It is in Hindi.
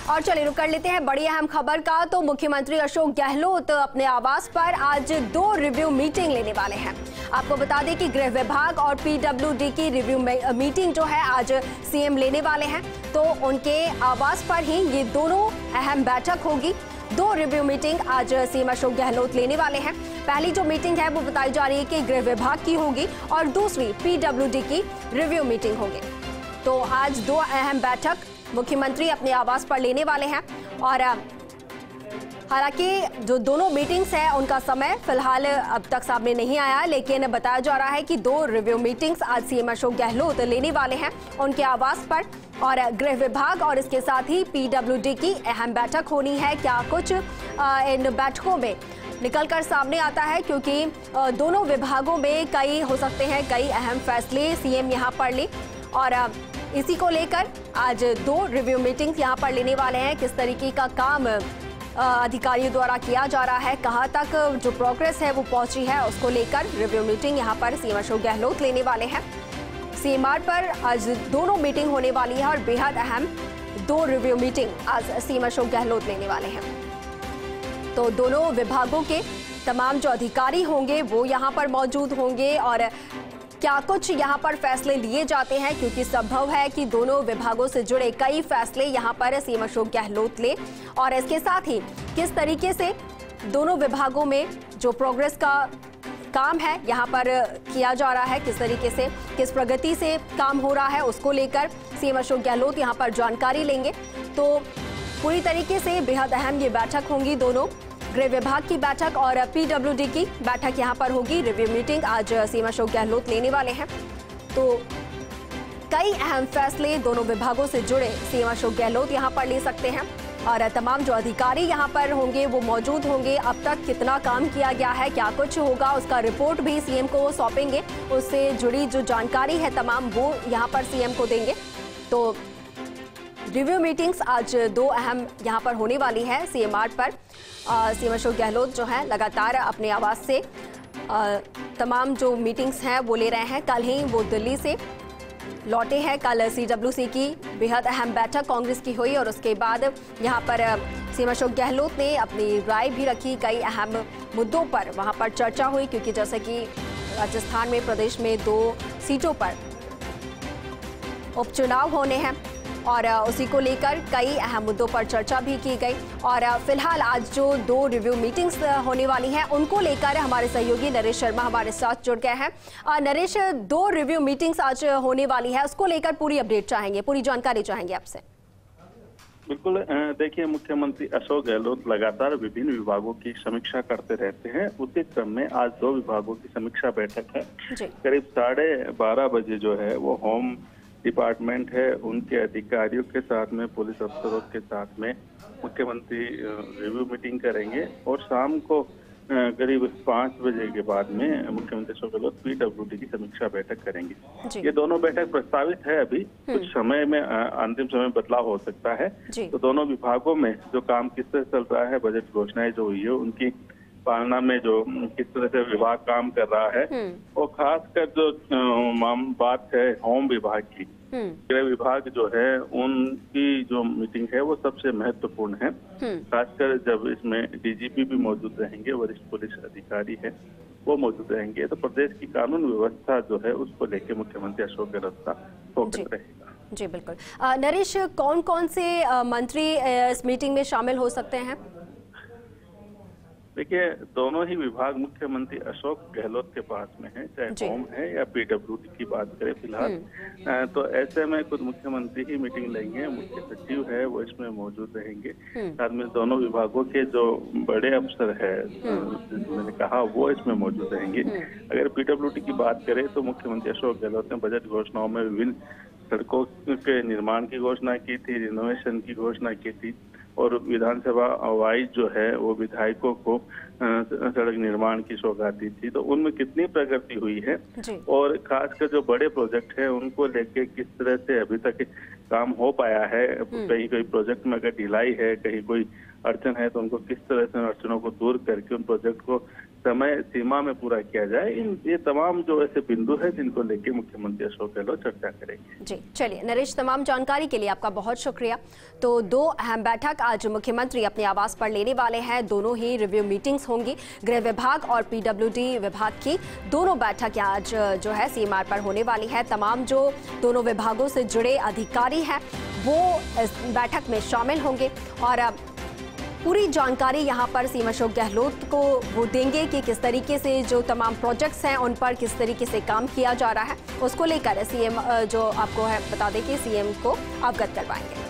और चलिए रुक कर लेते हैं बड़ी अहम खबर का। तो मुख्यमंत्री अशोक गहलोत अपने आवास पर आज 2 रिव्यू मीटिंग लेने वाले हैं। आपको बता दें कि गृह विभाग और पीडब्ल्यूडी की रिव्यू मीटिंग जो है आज सीएम लेने वाले हैं। तो उनके आवास पर ही ये दोनों अहम बैठक होगी। 2 रिव्यू मीटिंग आज सीएम अशोक गहलोत लेने वाले हैं। पहली जो मीटिंग है वो बताई जा रही है कि गृह विभाग की होगी और दूसरी पीडब्ल्यूडी की रिव्यू मीटिंग होगी। तो आज 2 अहम बैठक मुख्यमंत्री अपने आवास पर लेने वाले हैं। और हालांकि जो दोनों मीटिंग्स हैं उनका समय फिलहाल अब तक सामने नहीं आया, लेकिन बताया जा रहा है कि 2 रिव्यू मीटिंग्स आज सीएम अशोक गहलोत लेने वाले हैं उनके आवास पर। और गृह विभाग और इसके साथ ही पीडब्ल्यूडी की अहम बैठक होनी है। क्या कुछ इन बैठकों में निकलकर सामने आता है, क्योंकि दोनों विभागों में कई अहम फैसले सीएम यहां पर ले। और इसी को लेकर आज 2 रिव्यू मीटिंग्स यहां पर लेने वाले हैं। किस तरीके का काम अधिकारियों द्वारा किया जा रहा है, कहां तक जो प्रोग्रेस है वो पहुंची है, उसको लेकर रिव्यू मीटिंग यहां पर सीएम अशोक गहलोत लेने वाले हैं। सीएमआर पर आज दोनों मीटिंग होने वाली है और बेहद अहम 2 रिव्यू मीटिंग आज सीएम अशोक गहलोत लेने वाले हैं। तो दोनों विभागों के तमाम जो अधिकारी होंगे वो यहाँ पर मौजूद होंगे और क्या कुछ यहाँ पर फैसले लिए जाते हैं, क्योंकि संभव है कि दोनों विभागों से जुड़े कई फैसले यहाँ पर सीएम अशोक गहलोत ले। और इसके साथ ही किस तरीके से दोनों विभागों में जो प्रोग्रेस का काम है यहाँ पर किया जा रहा है, किस तरीके से किस प्रगति से काम हो रहा है, उसको लेकर सीएम अशोक गहलोत यहाँ पर जानकारी लेंगे। तो पूरी तरीके से बेहद अहम ये बैठक होंगी। दोनों गृह विभाग की बैठक और पीडब्ल्यूडी की बैठक यहां पर होगी। रिव्यू मीटिंग आज सीएम अशोक गहलोत लेने वाले हैं। तो कई अहम फैसले दोनों विभागों से जुड़े सीएम अशोक गहलोत यहां पर ले सकते हैं और तमाम जो अधिकारी यहां पर होंगे वो मौजूद होंगे। अब तक कितना काम किया गया है, क्या कुछ होगा, उसका रिपोर्ट भी सीएम को सौंपेंगे। उससे जुड़ी जो जानकारी है तमाम वो यहां पर सीएम को देंगे। तो रिव्यू मीटिंग्स आज 2 अहम यहां पर होने वाली है सीएमआर पर। सीएम अशोक गहलोत जो है लगातार अपने आवास से तमाम जो मीटिंग्स हैं वो ले रहे हैं। कल ही वो दिल्ली से लौटे हैं। कल सीडब्ल्यूसी की बेहद अहम बैठक कांग्रेस की हुई और उसके बाद यहाँ पर सीएम अशोक गहलोत ने अपनी राय भी रखी। कई अहम मुद्दों पर वहाँ पर चर्चा हुई, क्योंकि जैसे कि राजस्थान में प्रदेश में 2 सीटों पर उपचुनाव होने हैं और उसी को लेकर कई अहम मुद्दों पर चर्चा भी की गई। और फिलहाल आज जो 2 रिव्यू मीटिंग्स होने वाली हैं उनको लेकर हमारे सहयोगी नरेश शर्मा हमारे साथ जुड़ गए हैं। नरेश, 2 रिव्यू मीटिंग्स आज होने वाली है, उसको लेकर पूरी अपडेट चाहेंगे, पूरी जानकारी चाहेंगे आपसे। बिल्कुल, देखिए, मुख्यमंत्री अशोक गहलोत लगातार विभिन्न विभागों की समीक्षा करते रहते हैं। उसी क्रम में आज 2 विभागों की समीक्षा बैठक है। करीब 12:30 बजे जो है वो होम डिपार्टमेंट है उनके अधिकारियों के साथ में, पुलिस अफसरों के साथ में मुख्यमंत्री रिव्यू मीटिंग करेंगे और शाम को करीब 5 बजे के बाद में मुख्यमंत्री अशोक गहलोत पीडब्ल्यूडी की समीक्षा बैठक करेंगे। ये दोनों बैठक प्रस्तावित है। अभी कुछ समय में अंतिम समय बदलाव हो सकता है। तो दोनों विभागों में जो काम किस तरह चल रहा है, बजट घोषणाएं जो हुई है उनकी पालना में जो किस तरह से विभाग काम कर रहा है, और खासकर जो बात है होम विभाग की, गृह विभाग जो है उनकी जो मीटिंग है वो सबसे महत्वपूर्ण है। खासकर जब इसमें डीजीपी भी मौजूद रहेंगे, वरिष्ठ पुलिस अधिकारी है वो मौजूद रहेंगे, तो प्रदेश की कानून व्यवस्था जो है उसको लेकर मुख्यमंत्री अशोक गहलोत का फोकस रहेगा। जी बिल्कुल। नरेश, कौन कौन से मंत्री इस मीटिंग में शामिल हो सकते हैं? देखिए, दोनों ही विभाग मुख्यमंत्री अशोक गहलोत के पास में है, चाहे होम है या पीडब्ल्यूडी की बात करें फिलहाल। तो ऐसे में खुद मुख्यमंत्री ही मीटिंग लेंगे। मुख्य सचिव है वो इसमें मौजूद रहेंगे। साथ में दोनों विभागों के जो बड़े अफसर है मैंने कहा वो इसमें मौजूद रहेंगे। अगर पीडब्ल्यूडी की बात करें तो मुख्यमंत्री अशोक गहलोत ने बजट घोषणाओं में विभिन्न सड़कों के निर्माण की घोषणा की थी, रिनोवेशन की घोषणा की थी, और विधानसभा वाइज जो है वो विधायकों को सड़क निर्माण की सौगात दी थी। तो उनमें कितनी प्रगति हुई है और खासकर जो बड़े प्रोजेक्ट है उनको लेके किस तरह से अभी तक काम हो पाया है। कहीं कोई प्रोजेक्ट में अगर ढिलाई है, कहीं कोई अड़चन है तो उनको किस तरह से अड़चनों को दूर करके उन प्रोजेक्ट को समय सीमा में पूरा किया जाए। ये तमाम जो ऐसे बिंदु है जिनको लेके मुख्यमंत्री अशोक गहलोत चर्चा करेंगे। जी चलिए नरेश, तमाम जानकारी के लिए आपका बहुत शुक्रिया। तो 2 अहम बैठक आज मुख्यमंत्री अपने आवास पर लेने वाले हैं। दोनों ही रिव्यू मीटिंग्स होंगी। गृह विभाग और पीडब्ल्यूडी विभाग की दोनों बैठक आज जो है सीएमआर पर होने वाली है। तमाम जो दोनों विभागों से जुड़े अधिकारी हैं वो इस बैठक में शामिल होंगे और पूरी जानकारी यहां पर सीएम अशोक गहलोत को वो देंगे कि किस तरीके से जो तमाम प्रोजेक्ट्स हैं उन पर किस तरीके से काम किया जा रहा है। उसको लेकर सीएम जो आपको है बता दें कि सीएम को अवगत करवाएंगे।